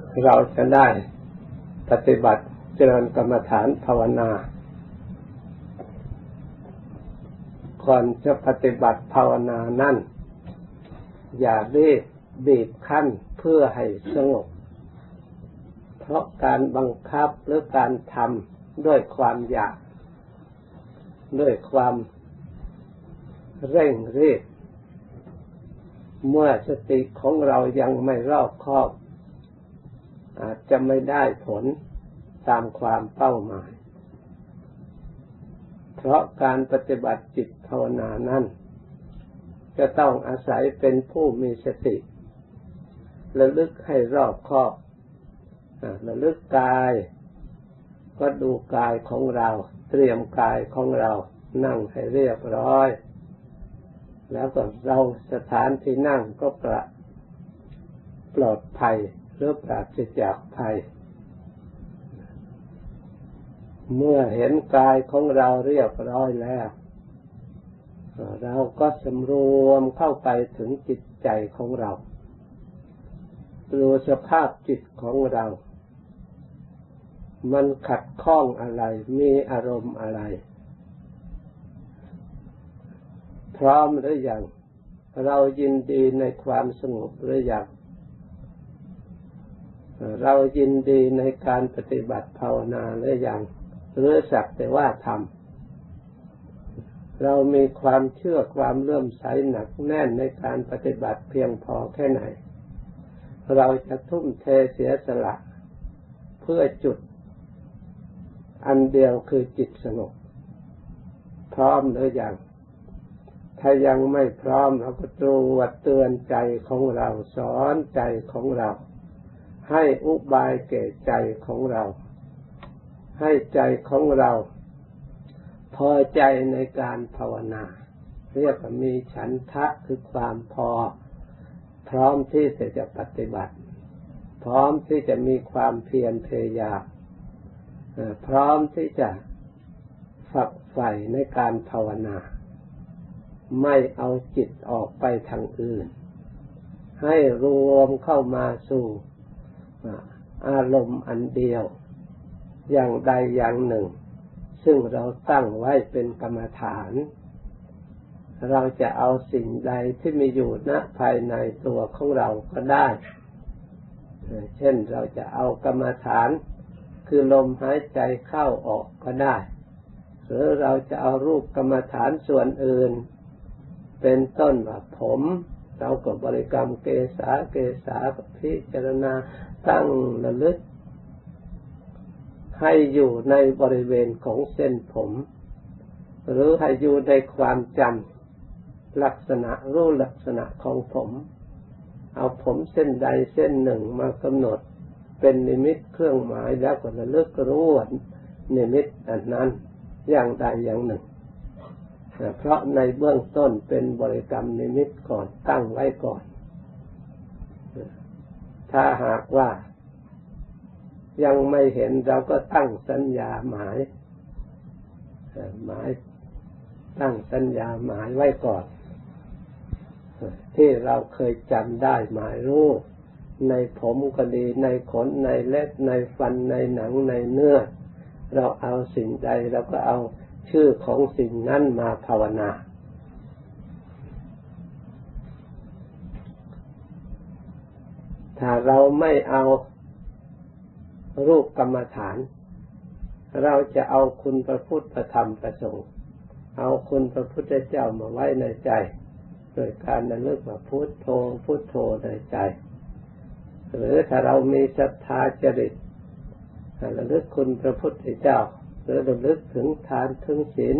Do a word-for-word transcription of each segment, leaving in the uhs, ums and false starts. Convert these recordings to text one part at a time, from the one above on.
เราจะได้ปฏิบัติเจริญกรรมฐานภาวนาก่อนจะปฏิบัติภาวนานั้นอย่ารีบบีบคั้นเพื่อให้สงบเพราะการบังคับหรือการทำด้วยความอยากด้วยความเร่งรีบเมื่อสติของเรายังไม่รอบคอบอาจจะไม่ได้ผลตามความเป้าหมายเพราะการปฏิบัติจิตภาวนานั้นจะต้องอาศัยเป็นผู้มีสติระลึกให้รอบคอบระลึกกายก็ดูกายของเราเตรียมกายของเรานั่งให้เรียบร้อยแล้วก็เราสถานที่นั่งก็ปลอดปลอดภัยหรือปราศจากภัยเมื่อเห็นกายของเราเรียบร้อยแล้วเราก็สำรวมเข้าไปถึงจิตใจของเราดูสภาพจิตของเรามันขัดข้องอะไรมีอารมณ์อะไรพร้อมหรือยังเรายินดีในความสงบหรือยังเรายินดีในการปฏิบัติภาวนาหรือยังหรือสักแต่ว่าทำเรามีความเชื่อความเลื่อมใสหนักแน่นในการปฏิบัติเพียงพอแค่ไหนเราจะทุ่มเทเสียสละเพื่อจุดอันเดียวคือจิตสงบพร้อมหรือยังถ้ายังไม่พร้อมเราก็ตรวจเตือนใจของเราสอนใจของเราให้อุบายแก่ใจของเราให้ใจของเราพอใจในการภาวนาเรียกว่ามีฉันทะคือความพอพร้อมที่จะปฏิบัติพร้อมที่จะมีความเพียรพยายามพร้อมที่จะฝักใฝ่ในการภาวนาไม่เอาจิตออกไปทางอื่นให้รวมเข้ามาสู่อารมณ์อันเดียวอย่างใดอย่างหนึ่งซึ่งเราตั้งไว้เป็นกรรมฐานเราจะเอาสิ่งใดที่มีอยู่ณภายในตัวของเราก็ได้เช่นเราจะเอากรรมฐานคือลมหายใจเข้าออกก็ได้หรือเราจะเอารูปกรรมฐานส่วนอื่นเป็นต้นว่าผมเราก็บริกรรมเกสาเกสาพิจารณาตั้งระลึกให้อยู่ในบริเวณของเส้นผมหรือให้อยู่ในความจำลักษณะรู้ลักษณะของผมเอาผมเส้นใดเส้นหนึ่งมากำหนดเป็นนิมิตเครื่องหมายแล้วก็ระลึกรู้ว่านิมิตอันนั้นอย่างใดอย่างหนึ่งเพราะในเบื้องต้นเป็นบริกรรมนิมิตก่อนตั้งไว้ก่อนถ้าหากว่ายังไม่เห็นเราก็ตั้งสัญญาหมายหมายตั้งสัญญาหมายไว้ก่อนที่เราเคยจำได้หมายรู้ในผมก็ดีในขนในเล็บในฟันในหนังในเนื้อเราเอาสิ่งใดเราก็เอาชื่อของสิ่งนั้นมาภาวนาถ้าเราไม่เอารูปกรรมฐานเราจะเอาคุณพระพุทธพระธรรมพระสงฆ์เอาคุณพระพุทธเจ้ามาไว้ในใจโดยการระลึกว่าพุทโธพุทโธในใจหรือถ้าเรามีศรัทธาจริตระลึกคุณพระพุทธเจ้าหรือระลึกถึงทานถึงศีล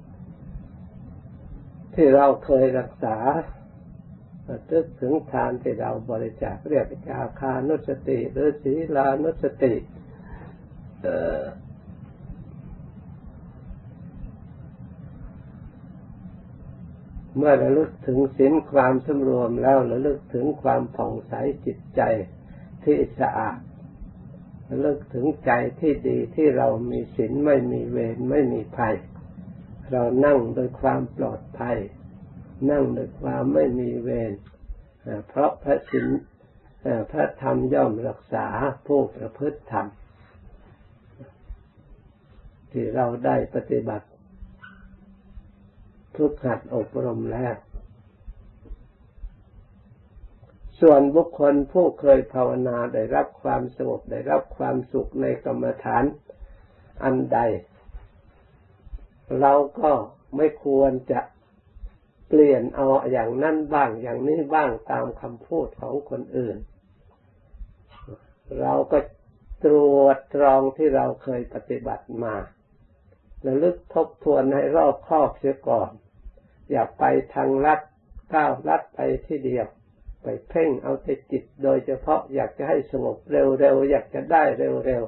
ที่เราเคยรักษาระลึกถึงทานที่เราบริจาคเรียกจาคานุสติหรือศีลานุสติเมื่อระลึกถึงศีลความสำรวมแล้วระลึกถึงความผ่องใสจิตใจที่สะอาดระลึกถึงใจที่ดีที่เรามีศีลไม่มีเวรไม่มีภัยเรานั่งโดยความปลอดภัยนั่งโดยความไม่มีเวรเพราะพระศีลพระธรรมย่อมรักษาผู้ประพฤติธรรมที่เราได้ปฏิบัติฝึกหัดอบรมแล้วส่วนบุคคลผู้เคยภาวนาได้รับความสงบได้รับความสุขในกรรมฐานอันใดเราก็ไม่ควรจะเปลี่ยนเอาอย่างนั้นบ้างอย่างนี้บ้างตามคำพูดของคนอื่นเราก็ตรวจตรองที่เราเคยปฏิบัติมาระลึกทบทวนให้รอบคอบเสียก่อนอย่าไปทางลัดก้าวลัดไปที่เดียวไปเพ่งเอาแต่จิตโดยเฉพาะอยากจะให้สงบเร็วๆอยากจะได้เร็ว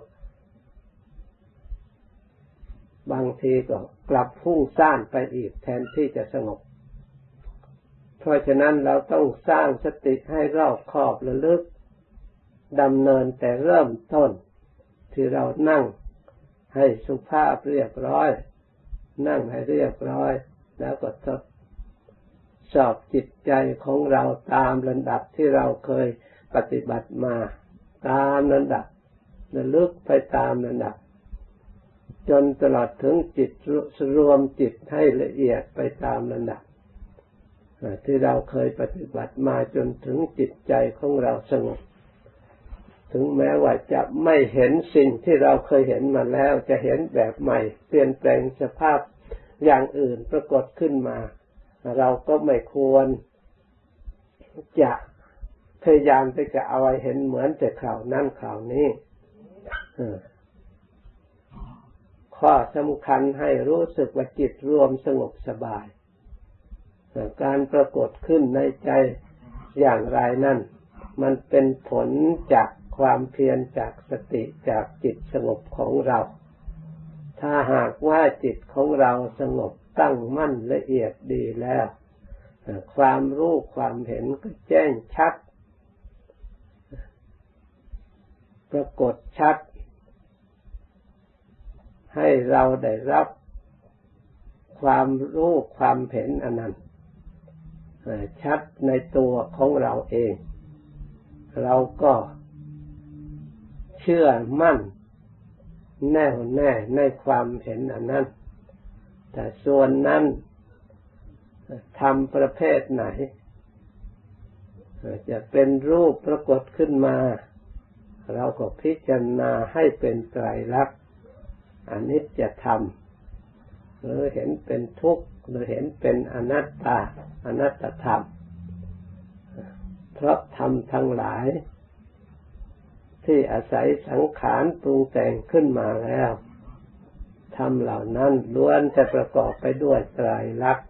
ๆบางทีก็กลับพุ่งซ่านไปอีกแทนที่จะสงบเพราะฉะนั้นเราต้องสร้างสติให้รอบคอบระลึกดำเนินแต่เริ่มต้นที่เรานั่งให้สุภาพเรียบร้อยนั่งให้เรียบร้อยแล้วก็ทดสอบจิตใจของเราตามลำดับที่เราเคยปฏิบัติมาตามลำดับระลึกไปตามลำดับจนตลอดถึงจิตรวมจิตให้ละเอียดไปตามลำดับที่เราเคยปฏิบัติมาจนถึงจิตใจของเราสงบถึงแม้ว่าจะไม่เห็นสิ่งที่เราเคยเห็นมาแล้วจะเห็นแบบใหม่เปลี่ยนแปลงสภาพอย่างอื่นปรากฏขึ้นมาเราก็ไม่ควรจะพยายามที่จะเอาไว้เห็นเหมือนแต่ข่าวนั้นข่าวนี้ข้อสำคัญให้รู้สึกว่าจิตรวมสงบสบายการปรากฏขึ้นในใจอย่างไรนั่นมันเป็นผลจากความเพียรจากสติจากจิตสงบของเราถ้าหากว่าจิตของเราสงบตั้งมั่นละเอียดดีแล้วความรู้ความเห็นก็แจ้งชัดปรากฏชัดให้เราได้รับความรู้ความเห็นอันนั้นชัดในตัวของเราเองเราก็เชื่อมั่นแน่วแน่ในความเห็นอันนั้นแต่ส่วนนั้นทำประเภทไหนจะเป็นรูปปรากฏขึ้นมาเราก็พิจารณาให้เป็นไตรลักษณ์อนิจจธรรมหรือเห็นเป็นทุกข์หรือเห็นเป็นอนัตตาอนัตตธรรมเพราะธรรมทั้งหลายที่อาศัยสังขารปรุงแต่งขึ้นมาแล้วธรรมเหล่านั้นล้วนจะประกอบไปด้วยไตรลักษณ์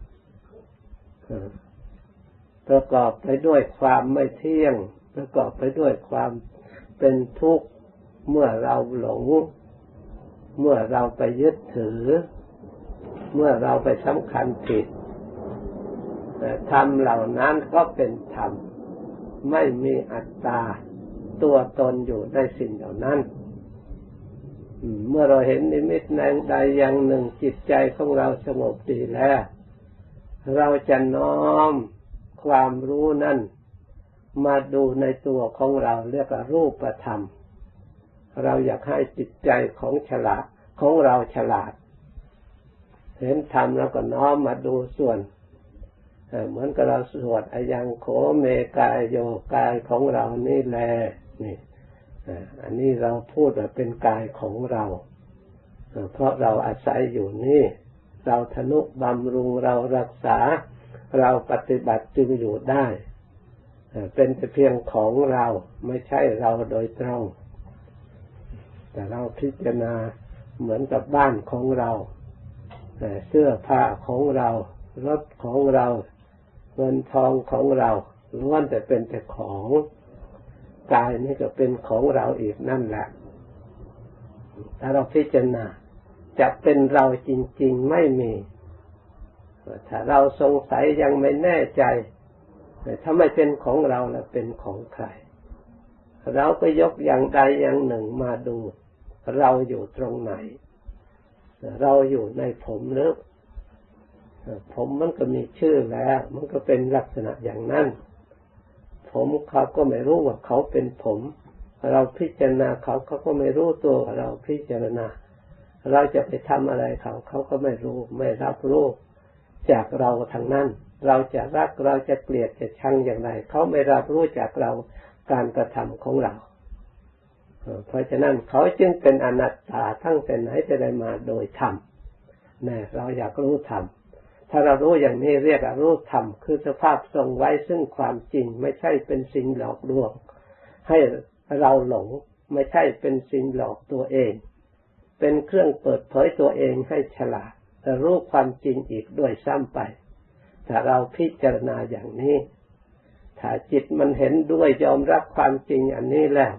ประกอบไปด้วยความไม่เที่ยงประกอบไปด้วยความเป็นทุกข์เมื่อเราหลงเมื่อเราไปยึดถือเมื่อเราไปสำคัญผิดธรรมเหล่านั้นก็เป็นธรรมไม่มีอัตตาตัวตนอยู่ในสิ่งเหล่านั้นเมื่อเราเห็นนิมิตใดอย่างหนึ่งจิตใจของเราสงบดีแล้วเราจะน้อมความรู้นั้นมาดูในตัวของเราเรียกว่ารูปธรรมเราอยากให้จิตใจของฉลาดของเราฉลาดเห็นธรรมแล้วก็น้อมมาดูส่วนเหมือนกับเราสวดอายังโขเมกายโยกายของเรานี่แหละนี่อันนี้เราพูดว่าเป็นกายของเราเพราะเราอาศัยอยู่นี่เราทนุบำรุงเรารักษาเราปฏิบัติจึงอยู่ได้เป็นแต่เพียงของเราไม่ใช่เราโดยตรงแต่เราพิจารณาเหมือนกับบ้านของเราเสื้อผ้าของเรารถของเราเงินทองของเราล้วนแต่เป็นแต่ของกายนี่ก็เป็นของเราอีกนั่นแหละถ้าเราพิจารณาจะเป็นเราจริงๆไม่มีถ้าเราสงสัยยังไม่แน่ใจถ้าไม่เป็นของเราแล้วเป็นของใครเราก็ยกอย่างใดอย่างหนึ่งมาดูเราอยู่ตรงไหนเราอยู่ในผมหรือผมมันก็มีชื่อแล้วมันก็เป็นลักษณะอย่างนั้นผผมเขาก็ไม่รู้ว่าเขาเป็นผมเราพิจารณาเขาเขาก็ไม่รู้ตัวเราพิจารณาเราจะไปทำอะไรเขาเขาก็ไม่รู้ไม่รับรู้จากเราทางนั้นเราจะรักเราจะเกลียดจะชังอย่างไรเขาไม่รับรู้จากเราการกระทำของเราเพราะฉะนั้นเขาจึงเป็นอนัตตาทั้งแต่ไหนแต่ใดมาโดยธรรมนี่เราอยากรู้ธรรมถ้าเรารู้อย่างนี้เรียกว่ารู้ธรรมคือสภาพทรงไว้ซึ่งความจริงไม่ใช่เป็นสิ่งหลอกลวงให้เราหลงไม่ใช่เป็นสิ่งหลอกตัวเองเป็นเครื่องเปิดเผยตัวเองให้ฉลาดแต่รู้ความจริงอีกด้วยซ้ำไปถ้าเราพิจารณาอย่างนี้ถ้าจิตมันเห็นด้วยยอมรับความจริงอันนี้แล้ว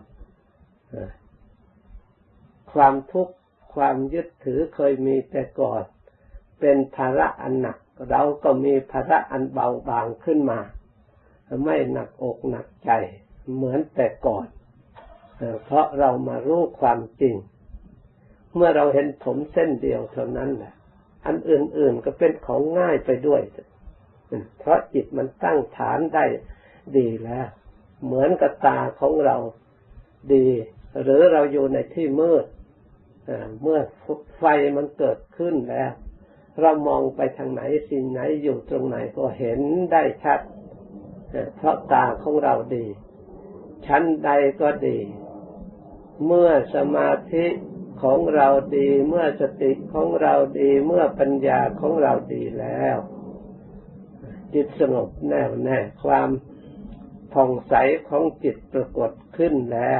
ความทุกข์ความยึดถือเคยมีแต่ก่อนเป็นภาระอันหนักเราก็มีภาระอันเบาบางขึ้นมาไม่หนักอกหนักใจเหมือนแต่ก่อนเพราะเรามารู้ความจริงเมื่อเราเห็นผมเส้นเดียวเท่านั้นแหละอันอื่นๆก็เป็นของง่ายไปด้วยเพราะจิตมันตั้งฐานได้ดีแล้วเหมือนกับตาของเราดีหรือเราอยู่ในที่มืดเมื่อไฟมันเกิดขึ้นแล้วเรามองไปทางไหนสิ่งไหนอยู่ตรงไหนก็เห็นได้ชัดเพราะตาของเราดีชั้นใดก็ดีเมื่อสมาธิของเราดีเมื่อสติของเราดีเมื่อปัญญาของเราดีแล้วจิตสงบแน่วแน่ความผ่องใสของจิตปรากฏขึ้นแล้ว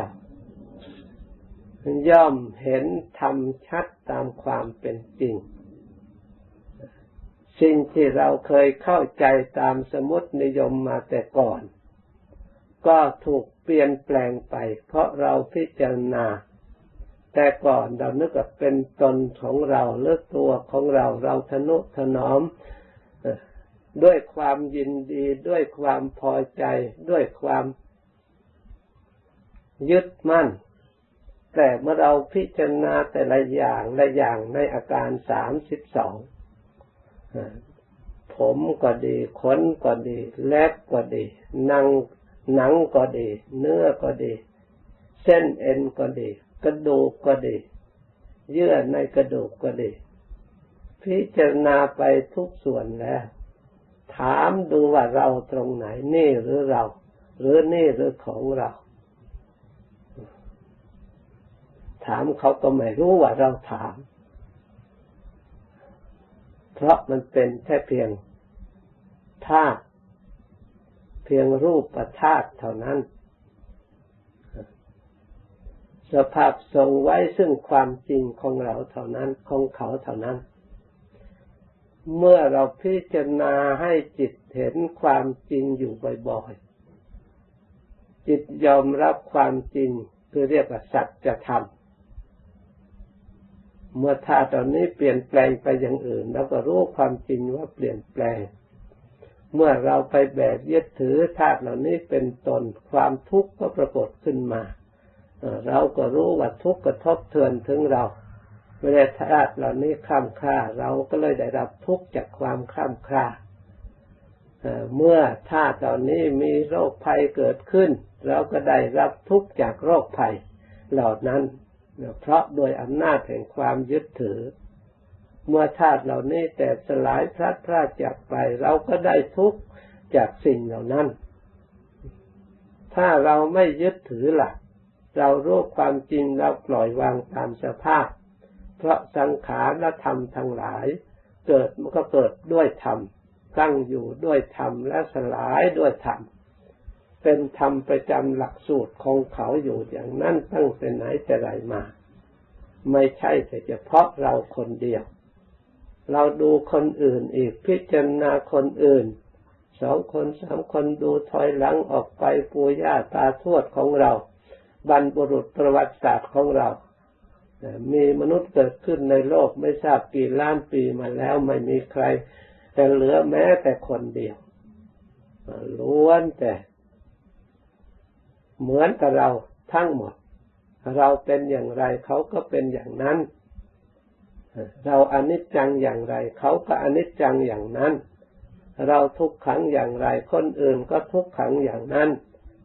ย่อมเห็นธรรมชัดตามความเป็นจริงสิ่งที่เราเคยเข้าใจตามสมมตินิยมมาแต่ก่อนก็ถูกเปลี่ยนแปลงไปเพราะเราพิจารณาแต่ก่อนเรานึกว่าเป็นตนของเราหรือตัวของเราเราทนุถนอมด้วยความยินดีด้วยความพอใจด้วยความยึดมั่นแต่เมื่อเราพิจารณาแต่ละอย่างละอย่างในอาการสามสิบสองผมก็ดีขนก็ดีเล็บก็ดีหนังหนังก็ดีเนื้อก็ดีเส้นเอ็นก็ดีกระดูกก็ดีเยื่อในกระดูกก็ดีพิจารณาไปทุกส่วนแล้วถามดูว่าเราตรงไหนนี่หรือเราหรือนี่หรือของเราถามเขาก็ไม่รู้ว่าเราถามเพราะมันเป็นแค่เพียงธาตุเพียงรูปธาตุเท่านั้นสภาพทรงไว้ซึ่งความจริงของเราเท่านั้นของเขาเท่านั้นเมื่อเราพิจารณาให้จิตเห็นความจริงอยู่บ่อยๆจิตยอมรับความจริงคือเรียกว่าสัจธรรมเมื่อธาตุตอนนี้เปลี่ยนแปลงไปอย่างอื่นเราก็รู้ความจริงว่าเปลี่ยนแปลงเมื่อเราไปแบกยึดถือธาตุเหล่านี้เป็นตนความทุกข์ก็ปรากฏขึ้นมาเราก็รู้ว่าทุกข์กระทบเทือนถึงเราเมื่อธาตุเหล่านี้ข้ามค่าเราก็เลยได้รับทุกข์จากความข้ามค่าเมื่อธาตุเหล่านี้มีโรคภัยเกิดขึ้นเราก็ได้รับทุกข์จากโรคภัยเหล่านั้นเพราะโดยอำนาจแห่งความยึดถือเมื่อธาตุเหล่านี้แตกสลายพลัดพรากจากไปเราก็ได้ทุกข์จากสิ่งเหล่านั้นถ้าเราไม่ยึดถือล่ะเรารู้ความจริงเราปล่อยวางตามสภาพเพราะสังขารและธรรมทั้งหลายเกิดมันก็เกิดด้วยธรรมตั้งอยู่ด้วยธรรมและสลายด้วยธรรมเป็นธรรมประจำหลักสูตรของเขาอยู่อย่างนั้นตั้งแต่ไหนแต่ไรมาไม่ใช่แต่เฉพาะเราคนเดียวเราดูคนอื่นอีกพิจารณาคนอื่นสองคนสามคนดูถอยหลังออกไปปู่ย่าตาทวดของเราบรรพบุรุษประวัติศาสตร์ของเรามีมนุษย์เกิดขึ้นในโลกไม่ทราบกี่ล้านปีมาแล้วไม่มีใครแต่เหลือแม้แต่คนเดียวล้วนแต่เหมือนกับเราทั้งหมดเราเป็นอย่างไรเขาก็เป็นอย่างนั้นเราอนิจจังอย่างไรเขาก็อนิจจังอย่างนั้นเราทุกขังอย่างไรคนอื่นก็ทุกขังอย่างนั้น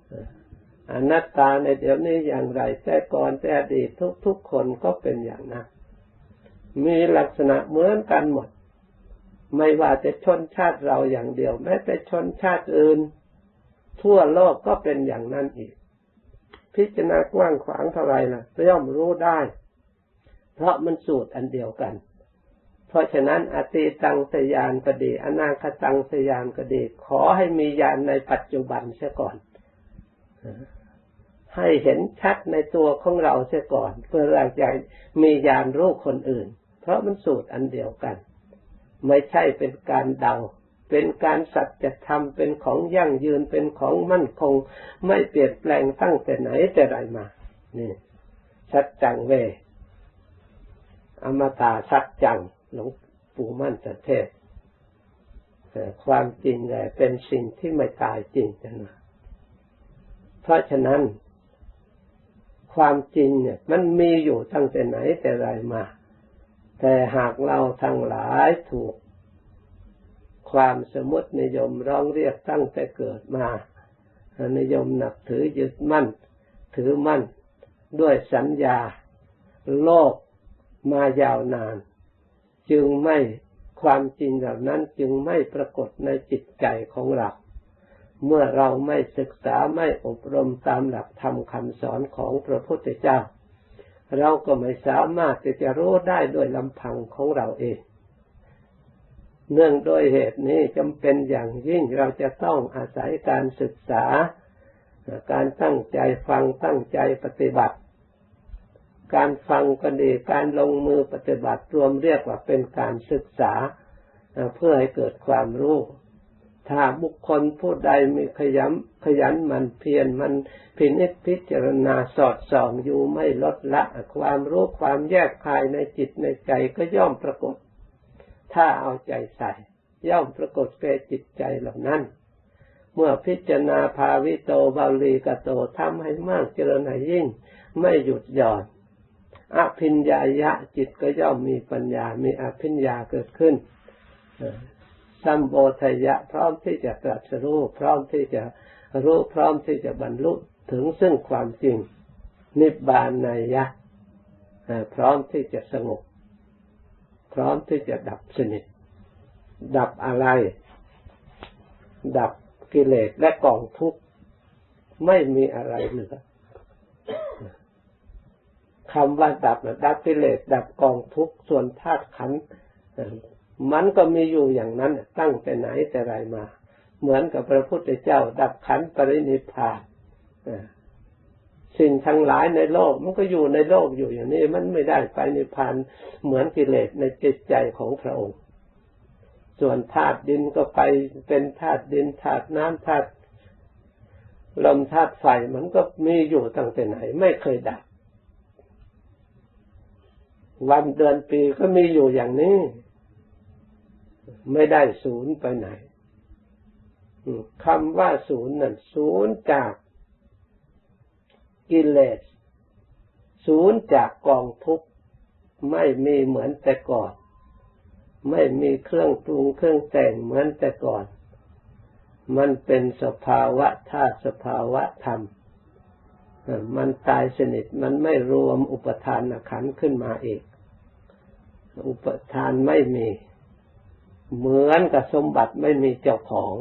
อนัตตาในเดี๋ยวนี้อย่างไรแต่ก่อนแต่อดีตทุกๆคนก็เป็นอย่างนั้นมีลักษณะเหมือนกันหมดไม่ว่าจะชนชาติเราอย่างเดียวแม้แต่ชนชาติอื่นทั่วโลกก็เป็นอย่างนั้นอีกพิจารณากว้างขวางเท่าไรล่ะย่อมรู้ได้เพราะมันสูตรอันเดียวกันเพราะฉะนั้นอตีตังสยานก็ดีอนาคตังสยานก็ดีขอให้มีญาณในปัจจุบันเสียก่อนให้เห็นชัดในตัวของเราเสียก่อนเพื่อเราจะมีญาณรู้คนอื่นเพราะมันสูตรอันเดียวกันไม่ใช่เป็นการเดาเป็นการสัจธรรมเป็นของยั่งยืนเป็นของมั่นคงไม่เปลี่ยนแปลงตั้งแต่ไหนแต่ไรมานี่สัจจังเวอมตะสัจจังหลวงปู่มั่นเทศแต่ความจริงแหละเป็นสิ่งที่ไม่ตายจริงนะเพราะฉะนั้นความจริงเนี่ยมันมีอยู่ตั้งแต่ไหนแต่ไรมาแต่หากเราทั้งหลายถูกความสมมตินิยมร้องเรียกตั้งแต่เกิดมานิยมนับถือยึดมั่นถือมั่นด้วยสัญญาโลกมายาวนานจึงไม่ความจริงเหล่านั้นจึงไม่ปรากฏในจิตใจของเราเมื่อเราไม่ศึกษาไม่อบรมตามหลักธรรมคำสอนของพระพุทธเจ้าเราก็ไม่สามารถที่จะรู้ได้ด้วยลำพังของเราเองเนื่องโดยเหตุนี้จำเป็นอย่างยิ่งเราจะต้องอาศัยการศึกษาการตั้งใจฟังตั้งใจปฏิบัติการฟังก็ดีการลงมือปฏิบัติรวมเรียกว่าเป็นการศึกษาเพื่อให้เกิดความรู้ถ้าบุคคลผู้ใดมีขยันขยันมันเพียรมันพินิจพิจารณาสอดส่องอยู่ไม่ลดละความรู้ความแยกคายในจิตในใจก็ย่อมปรากฏถ้าเอาใจใส่ย่อมปรากฏแก่จิตใจเหล่านั้นเมื่อพิจารณาภาวิโตบาลีกโตทำให้มากเจริญให้ยิ่งไม่หยุดหย่อนอภิญญายะจิตก็ย่อมมีปัญญามีอภิญญาเกิดขึ้นสัมโพธยะพร้อมที่จะตรัสรู้พร้อมที่จะรู้พร้อมที่จะบรรลุถึงซึ่งความจริงนิพพานายะพร้อมที่จะสงบพร้อมที่จะดับสนิทดับอะไรดับกิเลสและกองทุกข์ไม่มีอะไรเหลือคำว่าดับนะดับกิเลสดับกองทุกข์ส่วนธาตุขันธ์มันก็มีอยู่อย่างนั้นตั้งแต่ไหนแต่ไรมาเหมือนกับพระพุทธเจ้าดับขันธ์ปรินิพพานสิ่งทั้งหลายในโลกมันก็อยู่ในโลกอยู่อย่างนี้มันไม่ได้ไปนิพพานเหมือนกิเลสในจิตใจของพระองค์ส่วนธาตุดินก็ไปเป็นธาตุดินธาตุน้ำธาตุลมธาตุไฟมันก็มีอยู่ตั้งแต่ไหนไม่เคยดับวันเดือนปีก็มีอยู่อย่างนี้ไม่ได้ศูนย์ไปไหนคำว่าศูนย์นั่นศูนย์จากกิเลสศูนย์จากกองทุกข์ไม่มีเหมือนแต่ก่อนไม่มีเครื่องปรุงเครื่องแต่งเหมือนแต่ก่อนมันเป็นสภาวะธาตุสภาวะธรรมมันตายสนิทมันไม่รวมอุปทานขันธ์ขึ้นมาอีกอุปทานไม่มีเหมือนกับสมบัติไม่มีเจ้าของ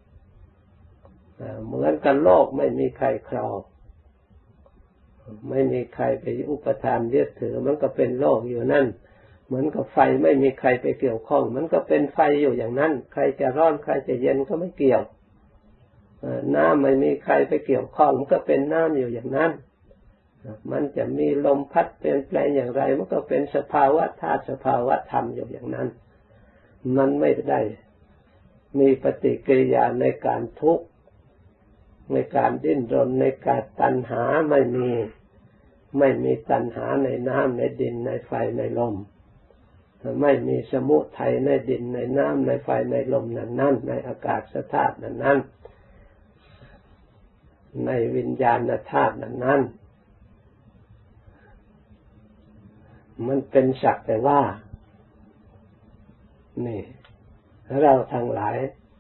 เหมือนกับโลกไม่มีใครครองไม่มีใครไปอุปทานยึดถือมันก็เป็นโลกอยู่นั่นเหมือนกับไฟไม่มีใครไปเกี่ยวข้องมันก็เป็นไฟอยู่อย่างนั้นใครจะร้อนใครจะเย็นก็ไม่เกี่ยวน้ำไม่มีใครไปเกี่ยวข้องมันก็เป็นน้ำอยู่อย่างนั้นมันจะมีลมพัดเปลี่ยนแปลงอย่างไรมันก็เป็นสภาวะธาตุสภาวะธรรมอยู่อย่างนั้นมันไม่ได้มีปฏิกิริยาในการทุกข์ในการดิ้นรนในการตัณหาไม่มีไม่มีตัณหาในน้ำในดินในไฟในลมไม่มีสมุทัยในดินในน้ำในไฟในลมนั้นนั่นในอากาศธาตุนั้นนั่นในวิญญาณธาตุนั้นนั่นมันเป็นสักแต่ว่านี่เราทั้งหลาย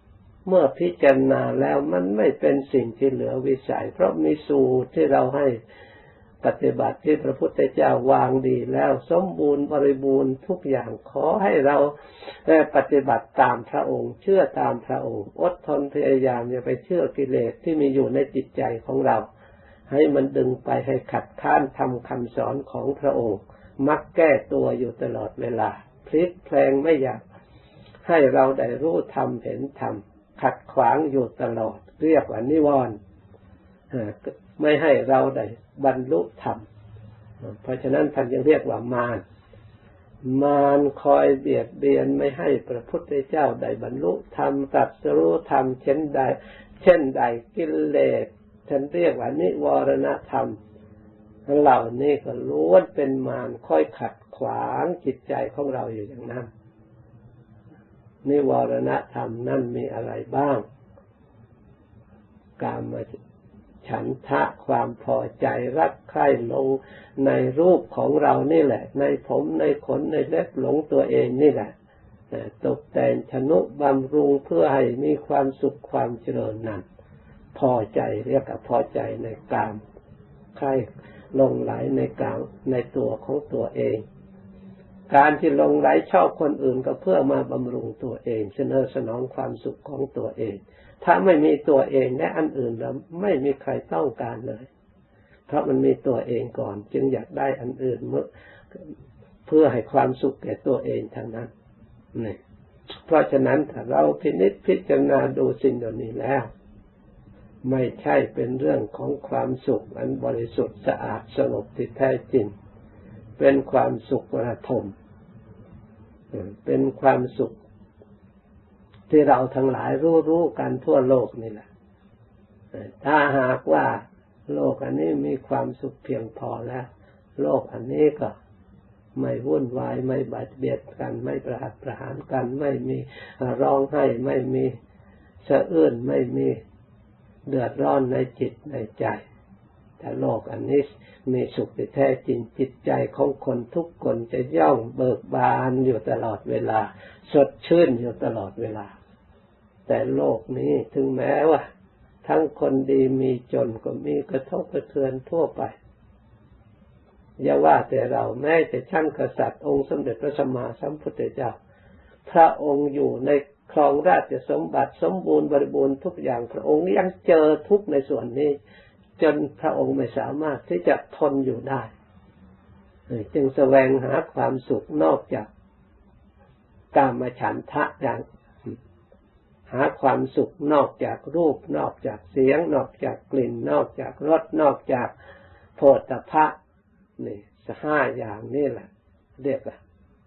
เมื่อพิจารณาแล้วมันไม่เป็นสิ่งที่เหลือวิสัยเพราะมีสูตรที่เราให้ปฏิบัติที่พระพุทธเจ้าวางดีแล้วสมบูรณ์บริบูรณ์ทุกอย่างขอให้เราปฏิบัติตามพระองค์เชื่อตามพระองค์อดทนพยายามอย่าไปเชื่อกิเลสที่มีอยู่ในจิตใจของเราให้มันดึงไปให้ขัดข้านทำคำสอนของพระองค์มักแก้ตัวอยู่ตลอดเวลาพลิกแพลงไม่อยากให้เราได้รู้ธรรมเห็นธรรมขัดขวางอยู่ตลอดเรียกว่านิวรณ์ไม่ให้เราได้บรรลุธรรมเพราะฉะนั้นท่านยังเรียกว่ามารมารคอยเบียดเบียนไม่ให้พระพุทธเจ้าได้บรรลุธรรมตรัสรู้ธรรมเช่นใดเช่นใดกิเลสท่านเรียกว่านิวรณธรรมเหล่านี้ก็ล้วนเป็นมารคอยขัดขวางจิตใจของเราอยู่อย่างนั้นนิวรณธรรมนั่นมีอะไรบ้างกามฉันทะความพอใจรักใคร่ลงในรูปของเรานี่แหละในผมในขนในเล็บหลงตัวเองนี่แหละตกแต่งชนุบำรุงเพื่อให้มีความสุขความเจริญนั้นพอใจเรียกว่าพอใจในกามใคร่ลงไหลในกามในตัวของตัวเองการที่ลงไหลชอบคนอื่นก็เพื่อมาบำรุงตัวเองเสนอสนองความสุขของตัวเองถ้าไม่มีตัวเองและอันอื่นแล้วไม่มีใครต้องการเลยเพราะมันมีตัวเองก่อนจึงอยากได้อันอื่นเพื่อให้ความสุขแก่ตัวเองทั้งนั้นนี่เพราะฉะนั้นถ้าเราพินิจพิจารณาดูสิ่งเหล่านี้แล้วไม่ใช่เป็นเรื่องของความสุขอันบริสุทธิ์สะอาดสงบที่แท้จริงเป็นความสุขระทมเป็นความสุขที่เราทั้งหลายรู้ๆกันทั่วโลกนี่แหละถ้าหากว่าโลกอันนี้มีความสุขเพียงพอแล้วโลกอันนี้ก็ไม่วุ่นวายไม่บาดเบียดกันไม่ประหัตประหารกันไม่มีร้องไห้ไม่มีสะอื้นไม่มีเดือดร้อนในจิตในใจแต่โลกอันนี้มีสุขที่แท้จริงจิตใจของคนทุกคนจะย่องเบิกบานอยู่ตลอดเวลาสดชื่นอยู่ตลอดเวลาแต่โลกนี้ถึงแม้ว่าทั้งคนดีมีจนก็มีกระทบกระเทือนทั่วไปอย่าว่าแต่เราแม้แต่ชั้นกษัตริย์องค์สมเด็จพระสัมมาสัมพุทธเจ้าพระองค์อยู่ในครองราชสมบัติสมบูรณ์บริบูรณ์ทุกอย่างพระองค์ยังเจอทุกข์ในส่วนนี้จนพระองค์ไม่สามารถที่จะทนอยู่ได้จึงแสวงหาความสุขนอกจากกามฉันทะอย่างหาความสุขนอกจากรูปนอกจากเสียงนอกจากกลิ่นนอกจากรสนอกจากโผฏฐัพพะนี่ห้าอย่างนี่แหละเรียกว่า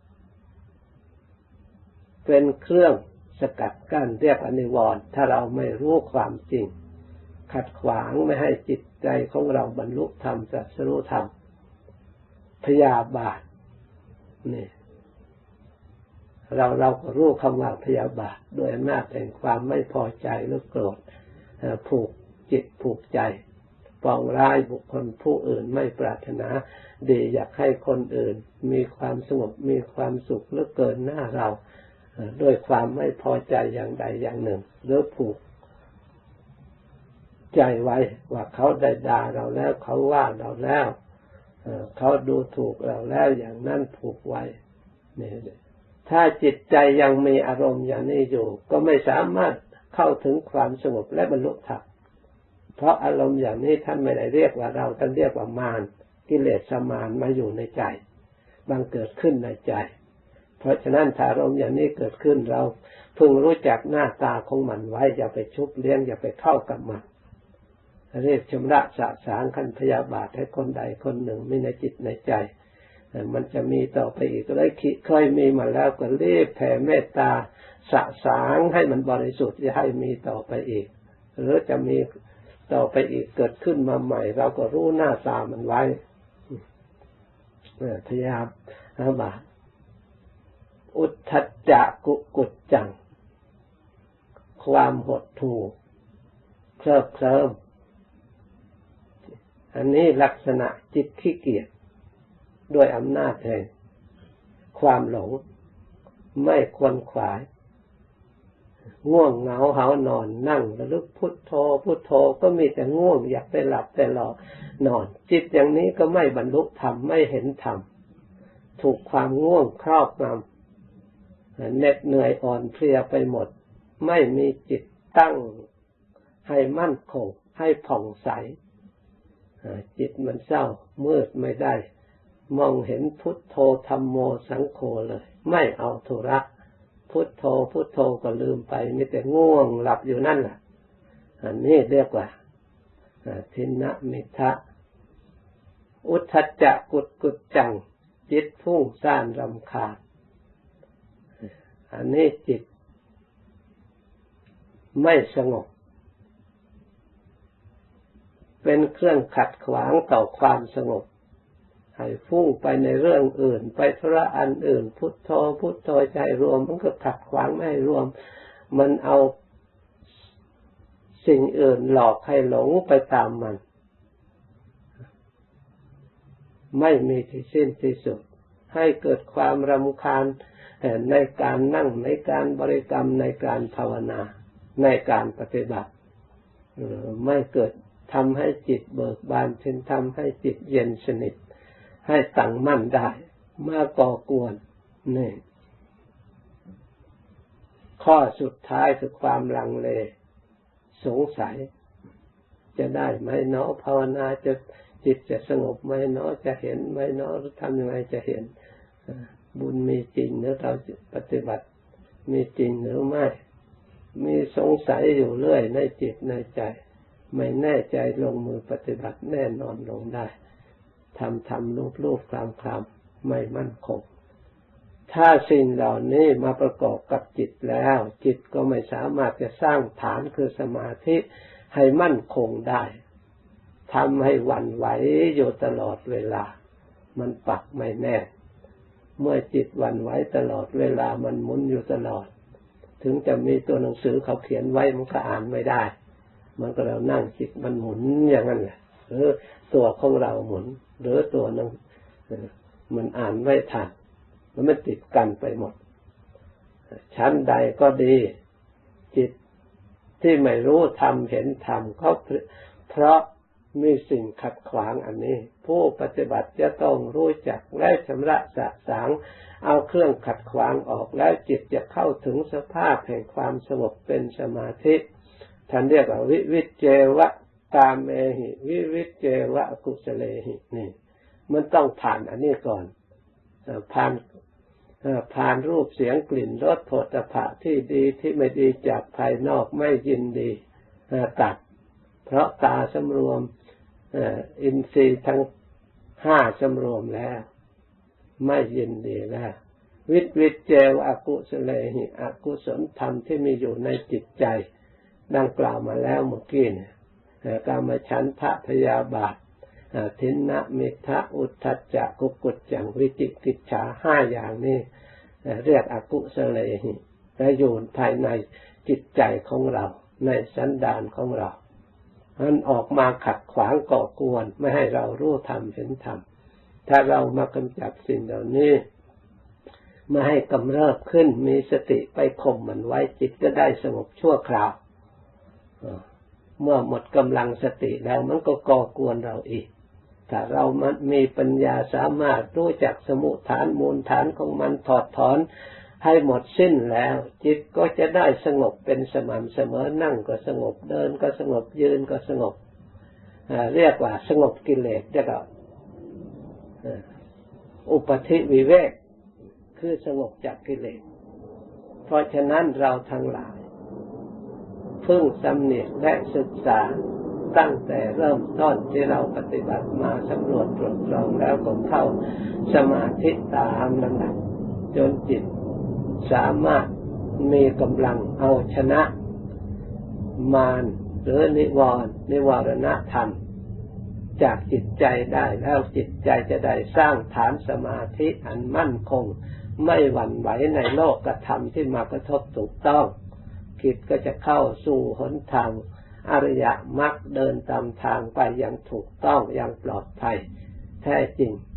เป็นเครื่องสกัดกั้นเรียกอนิวรณ์ถ้าเราไม่รู้ความจริงขัดขวางไม่ให้จิตใจของเราบรรลุธรรมตรัสรู้ธรรมพยาบาทนี่เราเราก็รู้คำว่าพยาบาทโดยอำนาจแห่งความไม่พอใจหรือโกรธผูกจิตผูกใจปองร้ายบุคคลผู้อื่นไม่ปรารถนาดีอยากให้คนอื่นมีความสงบมีความสุขเหลือเกินหน้าเราด้วยความไม่พอใจอย่างใดอย่างหนึ่งหรือผูกใจไว้ว่าเขาได้ด่าเราแล้วเขาว่าเราแล้วเขาดูถูกเราแล้วอย่างนั้นผูกไว้นี่ถ้าจิตใจยังมีอารมณ์อย่างนี้อยู่ก็ไม่สามารถเข้าถึงความสงบและบรรลุธรรมเพราะอารมณ์อย่างนี้ท่านไม่ได้เรียกว่าเราท่านเรียกว่ามารกิเลสมารมาอยู่ในใจบังเกิดขึ้นในใจเพราะฉะนั้นถ้าอารมณ์อย่างนี้เกิดขึ้นเราพึงรู้จักหน้าตาของมันไว้อย่าไปชุบเลี้ยงอย่าไปเข้ากับมันเรียกชำระสะสางขันพยาบาทให้คนใดคนหนึ่งมีในจิตในใจมันจะมีต่อไปอีกก็ได้เคยมีมาแล้วก็รีบแผ่เมตตาสะสางให้มันบริสุทธิ์อย่าให้มีต่อไปอีกหรือจะมีต่อไปอีกเกิดขึ้นมาใหม่เราก็รู้หน้าตามันไว้พยาบาทอุทธัจจะกุกุจจังความหดหู่เคลิบเคลิ้มอันนี้ลักษณะจิตขี้เกียจด้วยอำนาจแห่งความหลงไม่ควรขวายง่วงเหงาหานอนนั่งระลึกพุทโธพุทโธก็มีแต่ง่วงอยากไปหลับแต่หลอกนอนจิตอย่างนี้ก็ไม่บรรลุธรรมไม่เห็นธรรมถูกความง่วงครอบงำเหน็ดเหนื่อยอ่อนเพลียไปหมดไม่มีจิตตั้งให้มั่นคงให้ผ่องใสจิตมันเศร้ามืดไม่ได้มองเห็นพุทโธธัมโมสังโฆเลยไม่เอาธุระพุทโธพุทโธก็ลืมไปมีแต่ง่วงหลับอยู่นั่นแหละอันนี้เรียกว่าทินนะมิทะอุทธัจจะกุดกุจจังจิตฟุ้งซ่านรำคาญอันนี้จิตไม่สงบเป็นเครื่องขัดขวางต่อความสงบให้ฟุ้งไปในเรื่องอื่นไปธุระอันอื่นพุทโธพุทโธใจรวมมันก็ขัดขวางไม่ให้รวมมันเอาสิ่งอื่นหลอกให้หลงไปตามมันไม่มีที่สิ้นที่สุดให้เกิดความรำคาญในการนั่งในการบริกรรมในการภาวนาในการปฏิบัติไม่เกิดทำให้จิตเบิกบานเช่นทำให้จิตเย็นสนิทให้ตั้งมั่นได้มาก่อกวนนี่ข้อสุดท้ายคือความลังเลสงสัยจะได้ไหมเนาะภาวนาจะจิตจะสงบไหมเนาะจะเห็นไหมเนาะหรือทำยังไงจะเห็นบุญมีจริงหรือเราปฏิบัติมีจริงหรือไม่มีสงสัยอยู่เรื่อยในจิตในใจไม่แน่ใจลงมือปฏิบัติแน่นอนลงได้ทำทำรูปรูปคลำคลำไม่มั่นคงถ้าสิ่งเหล่านี้มาประกอบกับจิตแล้วจิตก็ไม่สามารถจะสร้างฐานคือสมาธิให้มั่นคงได้ทำให้หวั่นไหวอยู่ตลอดเวลามันปักไม่แน่เมื่อจิตหวั่นไหวตลอดเวลามันหมุนอยู่ตลอดถึงจะมีตัวหนังสือเขาเขียนไว้มันก็อ่านไม่ได้มันก็เรานั่งจิตมันหมุนอย่างนั้นแหละหรือตัวของเราหมุนหรือตัวนั้นมันอ่านไม่ทันมันไม่ติดกันไปหมดชั้นใดก็ดีจิตที่ไม่รู้ธรรมเห็นธรรมก็เพราะมีสิ่งขัดขวางอันนี้ผู้ปฏิบัติจะต้องรู้จักและชำระสะสางเอาเครื่องขัดขวางออกแล้วจิตจะเข้าถึงสภาพแห่งความสงบเป็นสมาธิท่านเรียกว่าวิวิจเจวะกามเมหิวิวิจเจวะกุศเลหินี่มันต้องผ่านอันนี้ก่อนผ่านผ่านรูปเสียงกลิ่นรสโผฏฐัพพะที่ดีที่ไม่ดีจากภายนอกไม่ยินดีตัดเพราะตาสำรวมอินทรีย์ทั้งห้าสำรวมแล้วไม่ยินดีแล้ววิวิจเจวะอกุศเลหิอกุศลธรรมที่มีอยู่ในจิตใจดังกล่าวมาแล้วเมื่อกี้เนี่ยกามฉันทะพยาบาททินนะมิทะอุทธัจจะกุกุจจังวิจิกิจฉาห้าอย่างนี้เรียกอกุศเลหิและอยู่ภายในจิตใจของเราในสันดานของเรามันออกมาขัดขวางก่อกวนไม่ให้เรารู้ธรรมเห็นธรรมถ้าเรามากำจัดสิ่งเหล่านี้ไม่ให้กำเริบขึ้นมีสติไปข่มมันไว้จิตก็ได้สงบชั่วคราวเมื่อหมดกำลังสติแล้วมันก็ก่อกวนเราอีกถ้าเรามันมีปัญญาสามารถรู้จักสมุฏฐานมูลฐานของมันถอดถอนให้หมดสิ้นแล้วจิตก็จะได้สงบเป็นสม่ำเสมอนั่งก็สงบเดินก็สงบยืนก็สงบเรียกว่าสงบกิเลสเรียกว่าอุปธิวิเวกคือสงบจากกิเลสเพราะฉะนั้นเราทั้งหลายพึ่งสำเนียกและศึกษาตั้งแต่เริ่มต้นที่เราปฏิบัติมาสำรวจตรวจสอบแล้วก็เข้าสมาธิตามลำดับจนจิตสามารถมีกำลังเอาชนะมารหรือนิวรณ์นิวรณธรรมจากจิตใจได้แล้วจิตใจจะได้สร้างฐานสมาธิอันมั่นคงไม่หวั่นไหวในโลกธรรมที่มากระทบถูกต้องจิตก็จะเข้าสู่หนทางอริยมรรคเดินตามทางไปอย่างถูกต้องอย่างปลอดภัยแท้จริง